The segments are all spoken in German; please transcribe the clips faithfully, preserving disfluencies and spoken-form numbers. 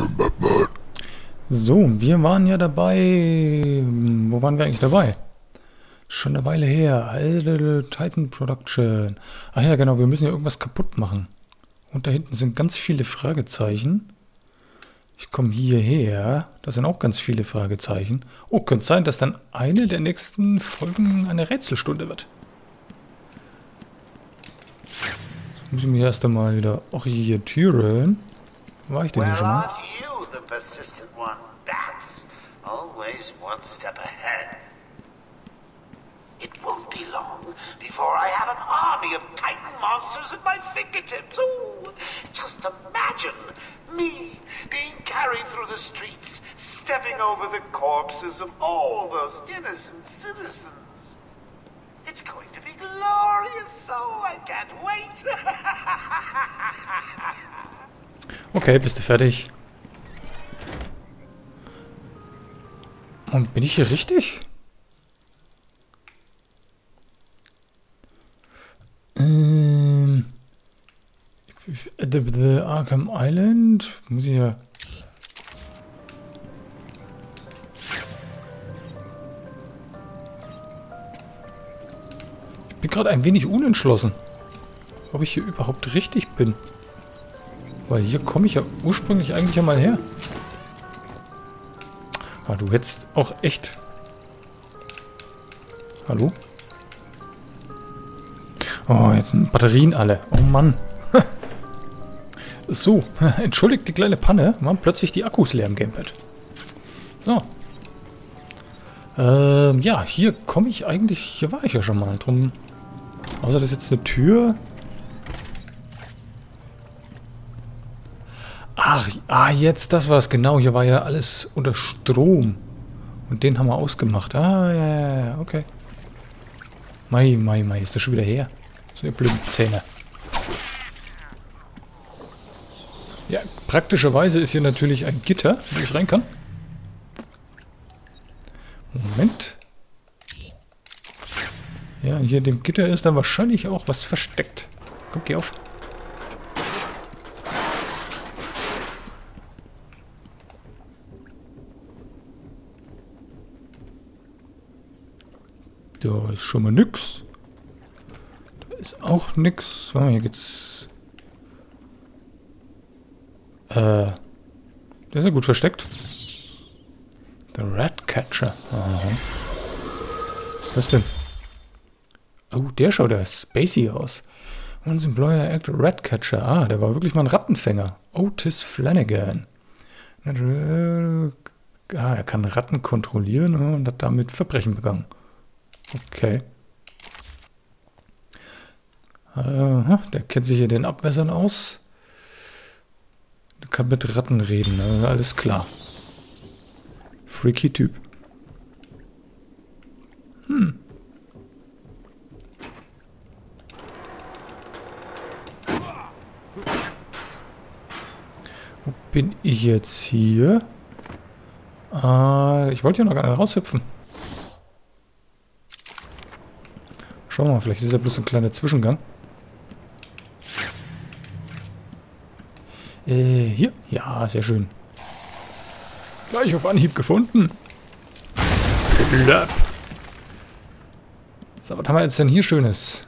So, wir waren ja dabei. Wo waren wir eigentlich dabei? Schon eine Weile her. Titan Production. Ach ja, genau, wir müssen ja irgendwas kaputt machen. Und da hinten sind ganz viele Fragezeichen. Ich komme hierher. Da sind auch ganz viele Fragezeichen. Oh, könnte sein, dass dann eine der nächsten Folgen eine Rätselstunde wird. Jetzt muss ich mich erst einmal wieder orientieren. War ich denn hier schon mal? Always one step ahead. It won't be long before I have an army of Titan monsters at my fingertips. Ooh, just imagine me being carried through the streets, stepping over the corpses of all those innocent citizens. It's going to be glorious, so I can't wait. Okay, bist du fertig? Und bin ich hier richtig? Ähm. The, the Arkham Island. Muss ich ja. Ich bin gerade ein wenig unentschlossen, ob ich hier überhaupt richtig bin. Weil hier komme ich ja ursprünglich eigentlich einmal her. Ah, du hättest auch echt... Hallo? Oh, jetzt sind Batterien alle. Oh Mann. So, entschuldigt die kleine Panne. Waren plötzlich die Akkus leer im Gamepad. So. Ähm, ja, hier komme ich eigentlich... Hier war ich ja schon mal drum. Außer das ist jetzt eine Tür. Ach, ah, jetzt, das war's genau. Hier war ja alles unter Strom. Und den haben wir ausgemacht. Ah, ja, ja, ja, okay. Mai, mai, mai, ist das schon wieder her? So ihr blöden Zähne. Ja, praktischerweise ist hier natürlich ein Gitter, wo ich rein kann. Moment. Ja, hier in dem Gitter ist dann wahrscheinlich auch was versteckt. Kommt, geh auf. Da ist schon mal nix. Da ist auch nix. So, hier geht's. Äh. Der ist ja gut versteckt. The Ratcatcher. Aha. Was ist das denn? Oh, der schaut ja spacey aus. Once Employer Act Ratcatcher. Ah, der war wirklich mal ein Rattenfänger. Otis Flanagan. Ah, er kann Ratten kontrollieren und hat damit Verbrechen begangen. Okay. Aha, der kennt sich hier den Abwässern aus. Der kann mit Ratten reden, also alles klar. Freaky Typ. Hm. Wo bin ich jetzt hier? Äh, ich wollte ja noch gar nicht raushüpfen. Schauen wir mal, vielleicht ist ja bloß ein kleiner Zwischengang. Äh, hier? Ja, sehr schön. Gleich auf Anhieb gefunden. So, was haben wir jetzt denn hier Schönes?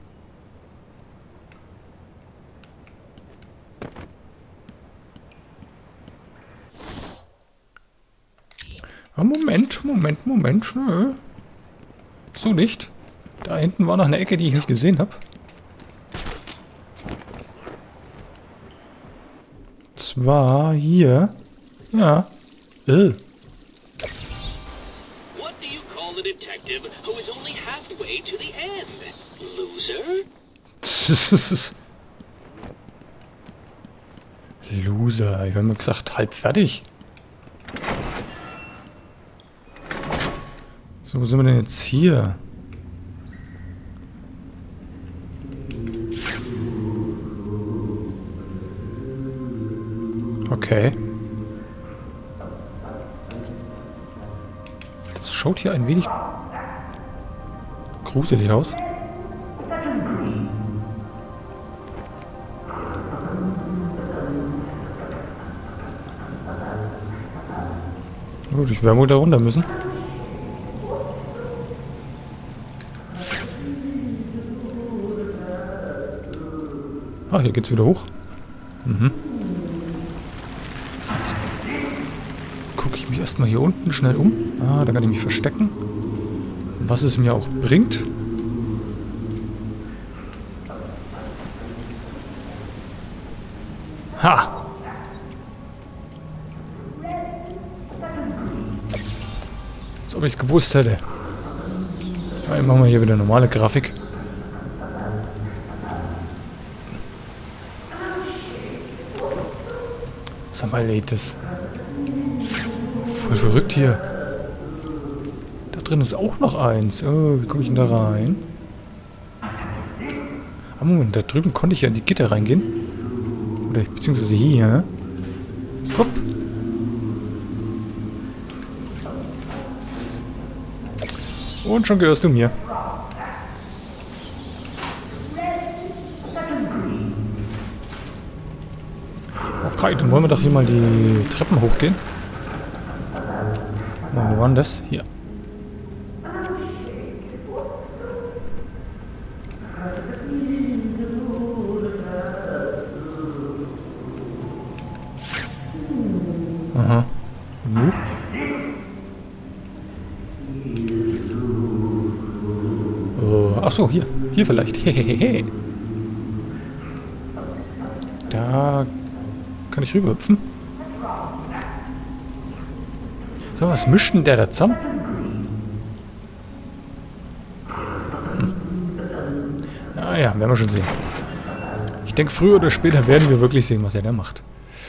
Ah, Moment, Moment, Moment. Nö. So nicht. Da hinten war noch eine Ecke, die ich nicht gesehen habe. Zwar hier. Ja. Äh. What do you call the detective who is only halfway to the end? Loser? Loser. Ich habe mir gesagt, halb fertig. So, wo sind wir denn jetzt hier? Okay. Das schaut hier ein wenig gruselig aus. Gut, ich werde wohl da runter müssen. Ah, hier geht's wieder hoch. Mhm. Jetzt gucke ich mich erstmal hier unten schnell um. Ah, da kann ich mich verstecken. Was es mir auch bringt. Ha! Als ob ich es gewusst hätte. Ja, machen wir hier wieder normale Grafik. Sag mal, das voll verrückt hier. Da drin ist auch noch eins. Oh, wie komme ich denn da rein? Ah, Moment, da drüben konnte ich ja in die Gitter reingehen. Oder beziehungsweise hier. Hopp. Und schon gehörst du mir. Okay, dann wollen wir doch hier mal die Treppen hochgehen. Wo war denn das? Hier. Aha. Und nun? Oh, ach so, hier. Hier vielleicht. Hehehe. Da kann ich rüberhüpfen. So, was mischt denn der da zusammen? Hm. Ah ja, werden wir schon sehen. Ich denke, früher oder später werden wir wirklich sehen, was er da macht.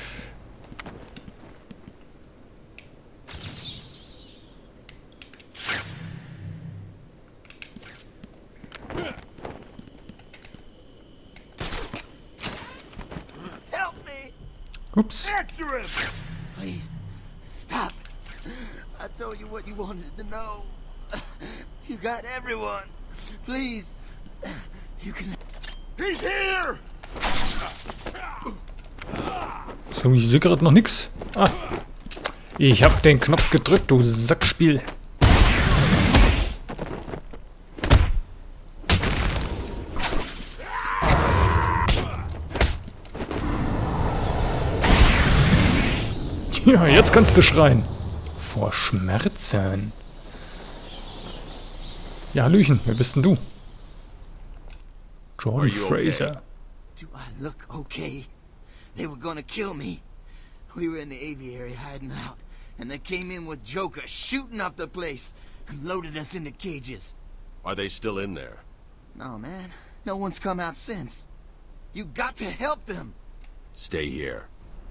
Ups. Please, stop. I told you what you wanted to know. You got everyone. Please, you can... He's here! So, ich sehe gerade noch nichts. Ah. Ich habe den Knopf gedrückt, du Sackspiel. Ja, jetzt kannst du schreien. Vor Schmerzen. Ja, Hallöchen, wer bist denn du? Jordan Fraser. Do I look okay? They were gonna kill me. We were in the aviary hiding out, and they came in with Joker shooting up the place and loaded us into cages. Are they still in there? No, man. No one's come out since. You got to help them. Stay here.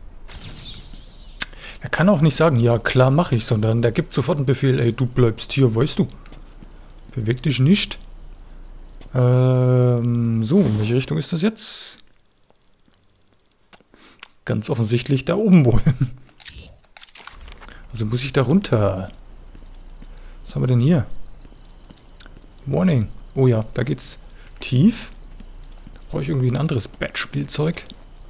Er kann auch nicht sagen, ja klar mache ich, sondern der gibt sofort einen Befehl, ey, du bleibst hier, weißt du. Beweg dich nicht. Ähm, so, in welche Richtung ist das jetzt? Ganz offensichtlich da oben wohl. Also muss ich da runter. Was haben wir denn hier? Warning. Oh ja, da geht's tief. Da brauche ich irgendwie ein anderes Bat-Spielzeug.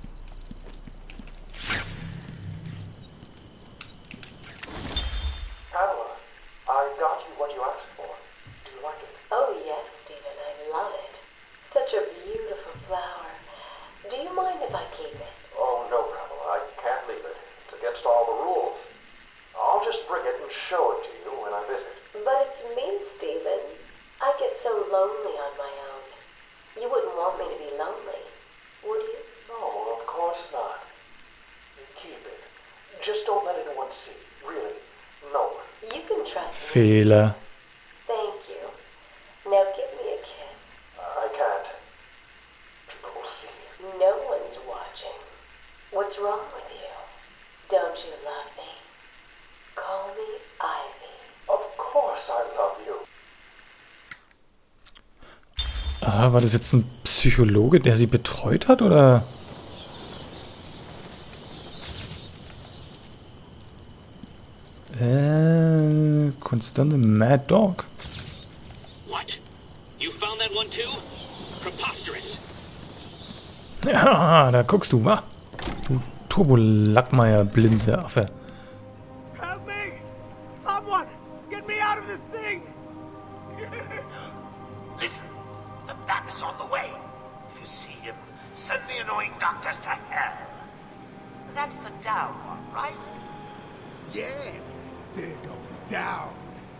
Fehler. Thank you. Now give me a kiss. I can't. People will see. No one's watching. What's wrong with you? Don't you love me? Call me Ivy. Of course I love you. Ah, war das jetzt ein Psychologe, der sie betreut hat, oder? Äh, konstante Mad Dog. What? You found that one too? Preposterous. Ja, da guckst du, wa? Du Turbo-Lackmeier, Blinse, Affe. Help me! That's the down one, right? Yeah, they're going down.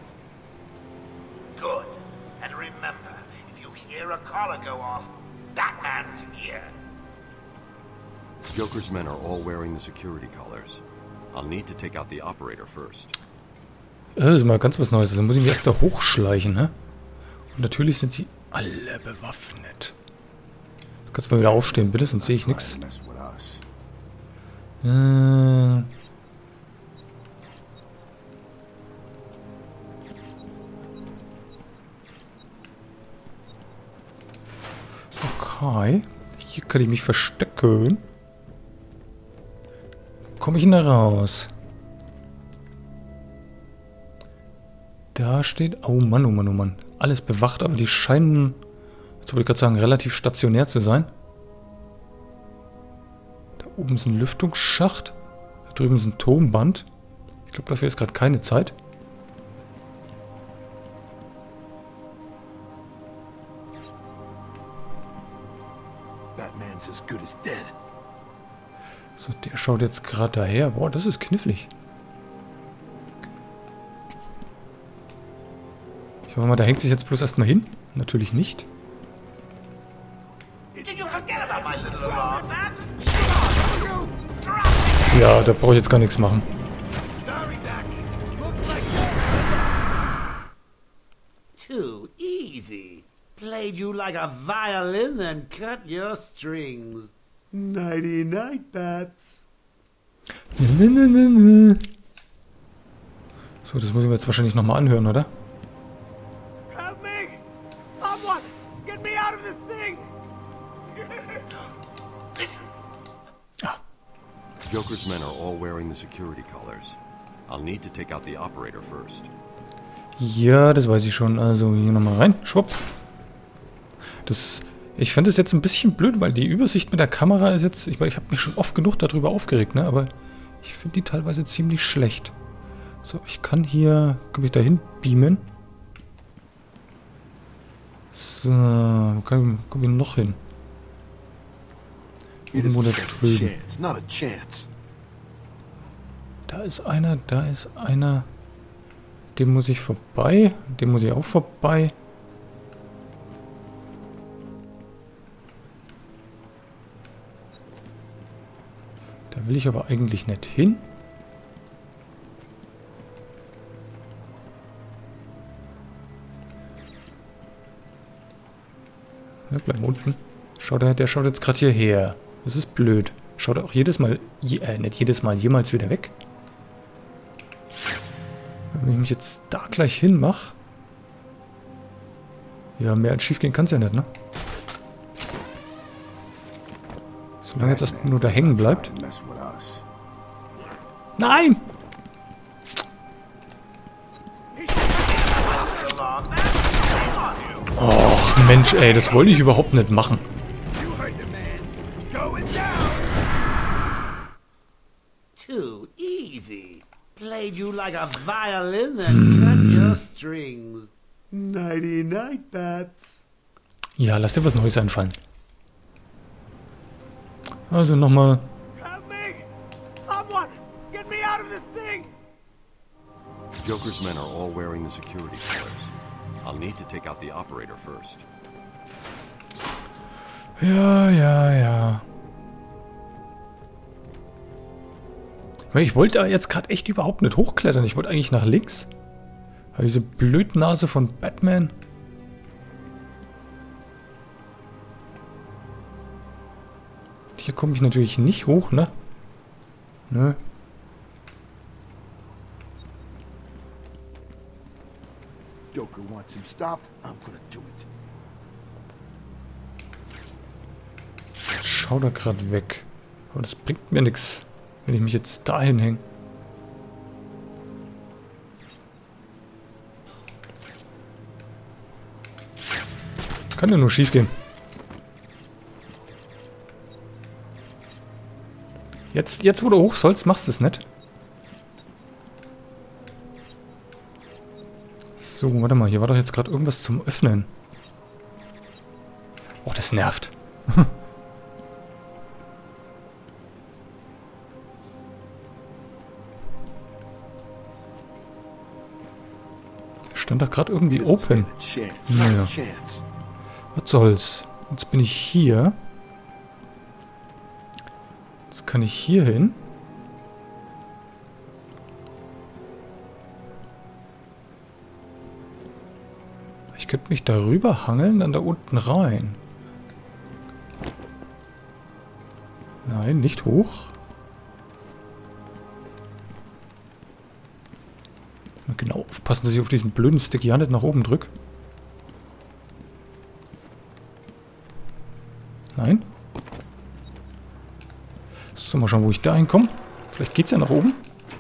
Good. And remember, if you hear a collar go off, Batman's here. Joker's men are all wearing the security collars. I'll need to take out the operator first. Das ist mal ganz was Neues. Also muss ich mich erst da hochschleichen, ne? Und natürlich sind sie alle bewaffnet. Du kannst mal wieder aufstehen, bitte, sonst sehe ich nichts. Äh... Okay. Hier kann ich mich verstecken. Komme ich denn da raus? Da steht... Oh Mann, oh Mann, oh Mann. Alles bewacht, aber die scheinen, jetzt wollte ich gerade sagen, relativ stationär zu sein. Da oben ist ein Lüftungsschacht. Da drüben ist ein Tonband. Ich glaube, dafür ist gerade keine Zeit. Batman's as good as dead. So, der schaut jetzt gerade daher. Boah, das ist knifflig. Ich hoffe mal, da hängt sich jetzt bloß erstmal hin. Natürlich nicht. Ja, da brauche ich jetzt gar nichts machen. Too easy. Played you like a violin and cut your strings. Nighty night, Bats. Ne, ne, ne, ne. So, das muss ich mir jetzt wahrscheinlich nochmal anhören, oder? Help me! Someone! Get me out of this thing! Listen. Joker's men are all wearing the security collars. I'll need to take out the operator first. Ja, das weiß ich schon. Also hier nochmal rein. Schwupp. Das, ich fand das jetzt ein bisschen blöd, weil die Übersicht mit der Kamera ist jetzt... Ich meine, ich habe mich schon oft genug darüber aufgeregt, ne? Aber ich finde die teilweise ziemlich schlecht. So, ich kann hier... Kann ich da hin beamen? So, wo kann ich, komm ich noch hin? Irgendwo da drüben. Da ist einer, da ist einer. Dem muss ich vorbei. Dem muss ich auch vorbei. Da will ich aber eigentlich nicht hin. Ja, bleib unten. Schau, der, der schaut jetzt gerade hierher. Das ist blöd. Schaut er auch jedes Mal, je, äh, nicht jedes Mal, jemals wieder weg. Wenn ich mich jetzt da gleich hinmache. Ja, mehr als schief gehen kann es ja nicht, ne? Solange jetzt erstmal nur da hängen bleibt. Nein! Och, Mensch, ey, das wollte ich überhaupt nicht machen. Too easy. Played you like a violin and cut your strings. Nighty night, Bats. Ja, lass dir was Neues einfallen. Also nochmal. Help me! Someone! Get me out of this thing! Joker's men are all wearing the security collars. I'll need to take out the operator first. Ja, ja, ja. Ich wollte da jetzt gerade echt überhaupt nicht hochklettern. Ich wollte eigentlich nach links. Aber diese Blödnase von Batman. Hier komme ich natürlich nicht hoch, ne? Nö. Joker wants him stopped. I'm gonna do it. Jetzt schau da gerade weg. Aber das bringt mir nichts, wenn ich mich jetzt dahin hänge. Kann ja nur schief gehen. Jetzt, jetzt wo du hoch sollst, machst du es nicht. So, warte mal, hier war doch jetzt gerade irgendwas zum Öffnen. Oh, das nervt. Stand doch gerade irgendwie open. Naja. Was soll's? Jetzt bin ich hier. Jetzt kann ich hier hin. Ich könnte mich darüber hangeln, dann da unten rein. Nein, nicht hoch. Und genau aufpassen, dass ich auf diesen blöden Stick ja nicht nach oben drücke. Nein. So, mal schauen, wo ich da hinkomme. Vielleicht geht's ja nach oben.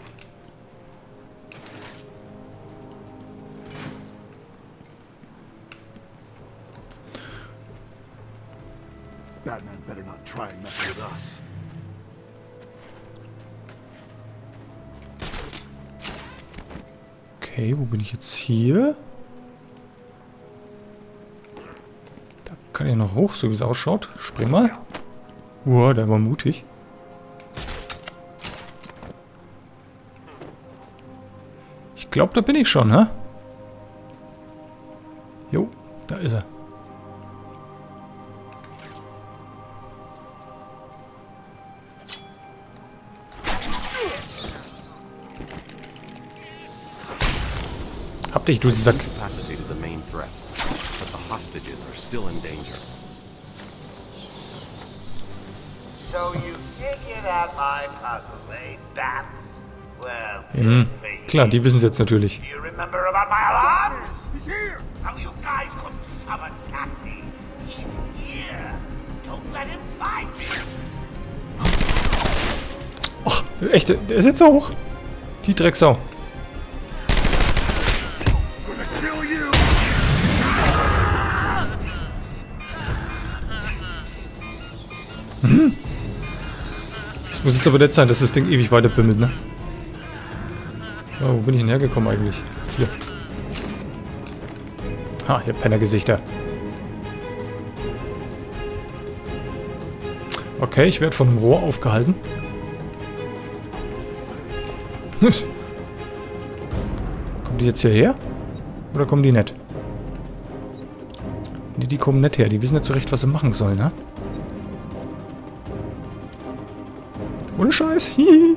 Batman better not try and mess with us. Okay, wo bin ich jetzt hier? Da kann ich noch hoch, so wie es ausschaut. Spring mal. Wow, der war mutig. Ich glaube, da bin ich schon, hä? Jo, da ist er. Hab dich, du Sack. Incapacitated the main threat, but the hostages are still in danger. So you figured out my puzzle, eh, Bats? Well, Mhm. Klar, die wissen es jetzt natürlich. do you remember about my alarms? He's here! How you guys couldn't stop a taxi? He's here! Don't let him find me! Ach, echt, der ist jetzt so hoch. Die Drecksau. Hm. Das muss jetzt aber nicht sein, dass das Ding ewig weiter bimmelt, ne? Ja, wo bin ich denn hergekommen eigentlich? Hier. Ha, hier Pennergesichter. Okay, ich werde von einem Rohr aufgehalten. Kommen die jetzt hierher? Oder kommen die nicht? Die, die kommen nicht her. Die wissen nicht so recht, was sie machen sollen, ne? Ohne Scheiß. Hihi.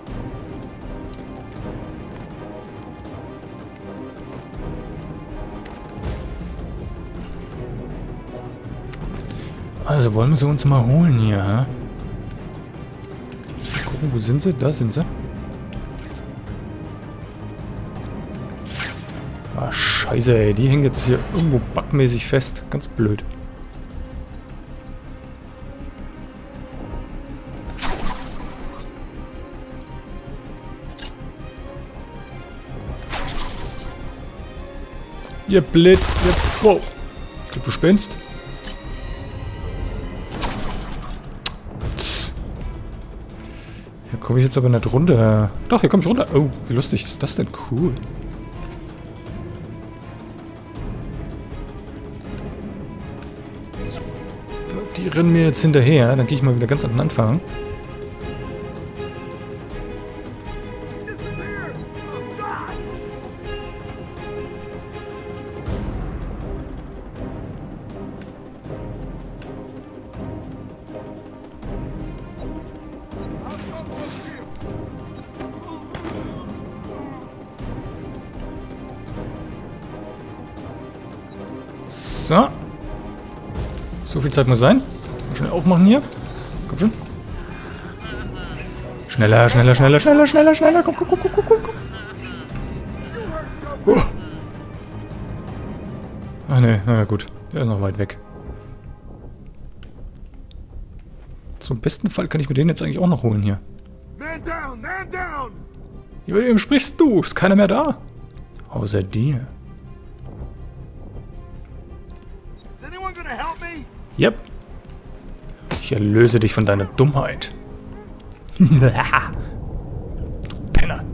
Also wollen wir sie uns mal holen hier, hä? Gucken, wo sind sie? Da sind sie. Ah, scheiße, ey. Die hängen jetzt hier irgendwo bugmäßig fest. Ganz blöd. Ihr blöd, ihr... Wow. Ich glaube, du spinnst. Hier komme ich jetzt aber nicht runter. Doch, hier komme ich runter. Oh, wie lustig ist das denn? Cool. So, die rennen mir jetzt hinterher. Dann gehe ich mal wieder ganz an den Anfang. So. So viel Zeit muss sein. Mal schnell aufmachen hier. Komm schon. Schneller, schneller, schneller, schneller, schneller, schneller. Komm, komm, komm, komm, komm, komm. Uh. Ach ne, naja gut. Der ist noch weit weg. So, im besten Fall kann ich mir den jetzt eigentlich auch noch holen hier. Man down, man down! Über wem sprichst du? Ist keiner mehr da. Außer dir. Is anyone gonna help me? Yep. Ich erlöse dich von deiner Dummheit. Penner.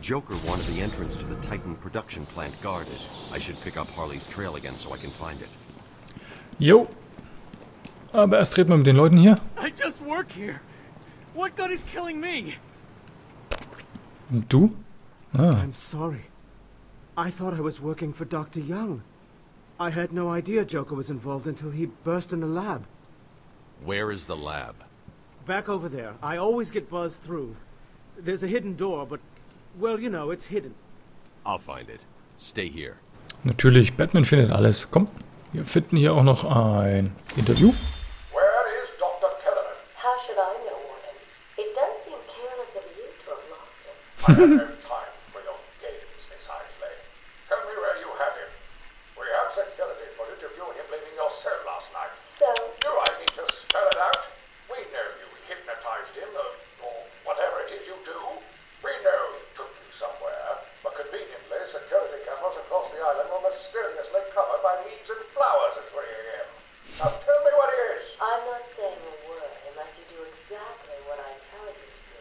Joker wanted the entrance to the Titan production plant guarded. I should pick up Harley's trail again so I can find it. Jo. Aber erst reden wir mit den Leuten hier. I just work here. What good is killing me? Und du? Ah. I'm sorry. I thought I was working for Doctor Young. I had no idea Joker was involved until he burst in the lab. Where is the lab? Back over there. I always get buzzed through. There's a hidden door, but, well, you know, it's hidden. I'll find it. Stay here. Natürlich, Batman findet alles. Komm, wir finden hier auch noch ein Interview. Where is Doctor Kellerman? How should I know, Warden? It does seem careless of you to have lost him. I have no time for your games, Miss Isley. Tell me where you have him. We have security footage of you and him leaving your cell last night. So, Do I need to spell it out? We know you hypnotized him, or, or whatever it is you do. We know he took you somewhere, but conveniently, security cameras across the island were mysteriously covered by leaves and flowers at three A M Now tell me what it is. I'm not saying a word unless you do exactly what I tell you to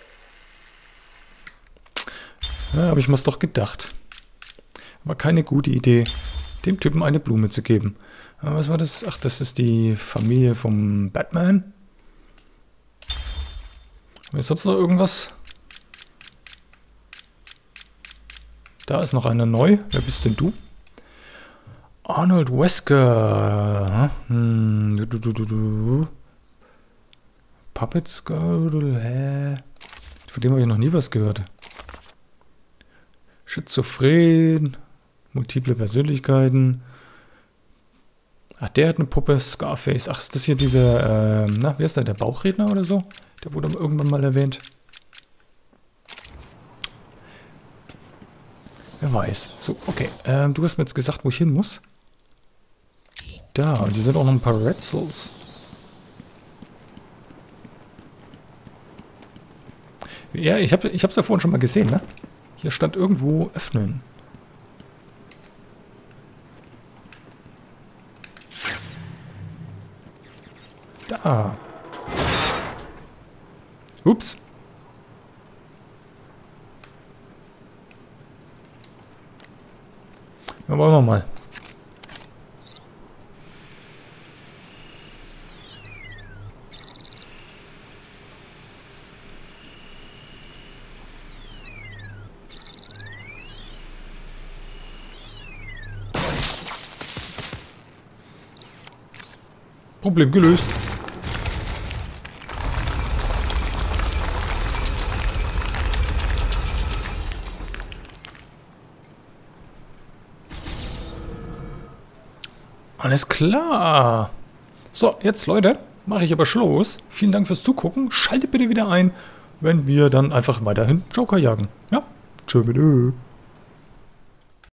do. Ja, aber ich mir's doch gedacht. War keine gute Idee, dem Typen eine Blume zu geben. Aber was war das? Ach, das ist die Familie vom Batman. Ist sonst noch irgendwas? Da ist noch einer neu. Wer bist denn du? Arnold Wesker. Hm. Du, du, du, du. Puppet Skull. Hä? Von dem habe ich noch nie was gehört. Schizophren. Multiple Persönlichkeiten. Ach, der hat eine Puppe. Scarface. Ach, ist das hier dieser, ähm, na, wie ist der? Der Bauchredner oder so? Der wurde irgendwann mal erwähnt. Wer weiß. So, okay. Ähm, du hast mir jetzt gesagt, wo ich hin muss. Da, und hier sind auch noch ein paar Pretzels. Ja, ich habe ich hab's ja vorhin schon mal gesehen, ne? Hier stand irgendwo öffnen. Da. Ups. Ja, wollen wir mal. Problem gelöst. Alles klar. So, jetzt Leute, mache ich aber Schluss. Vielen Dank fürs Zugucken. Schaltet bitte wieder ein, wenn wir dann einfach weiterhin Joker jagen. Ja, tschö bitte.